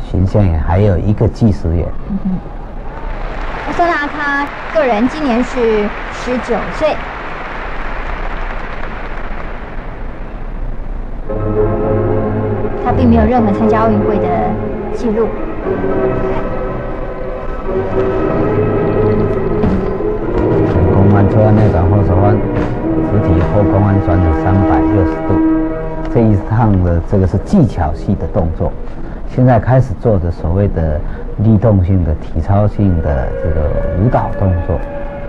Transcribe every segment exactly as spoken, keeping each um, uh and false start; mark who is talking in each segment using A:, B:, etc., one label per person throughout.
A: 巡线员，还有一个技术员。
B: 嗯哼。那说到他个人今年是十九岁。他并没有任何参加奥运会的记录。
A: 前空翻、侧弯内转后手翻，直体后空翻转体三百六十度。这一趟的这个是技巧系的动作，现在开始做的所谓的律动性的、体操性的这个舞蹈动作。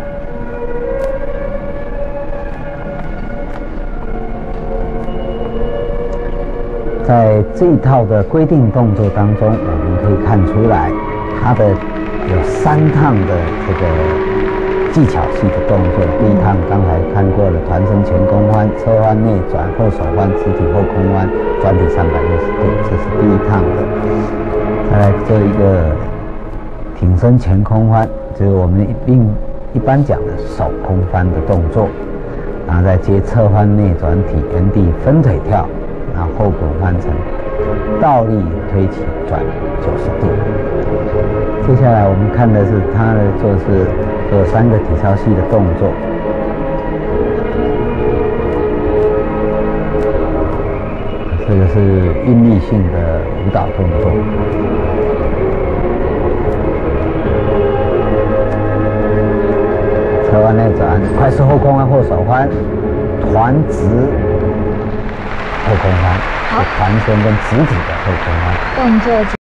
A: 在这一套的规定动作当中，我们可以看出来，它的有三趟的这个技巧系的动作。第一趟刚才看过了，团身前空翻、侧翻内转、后手翻、直体后空翻、转体三百六十度，这是第一趟的。再来做一个挺身前空翻，就是我们一一般讲的手空翻的动作，然后再接侧翻内转体，原地分腿跳。然后后滚翻成倒立推起转九十度。接下来我们看的是他的做是有三个体操系的动作。这个是韵律性的舞蹈动作。侧弯内转，快速后空翻后手翻，团直。后空翻，好，团身跟直体的后空翻
B: 动作。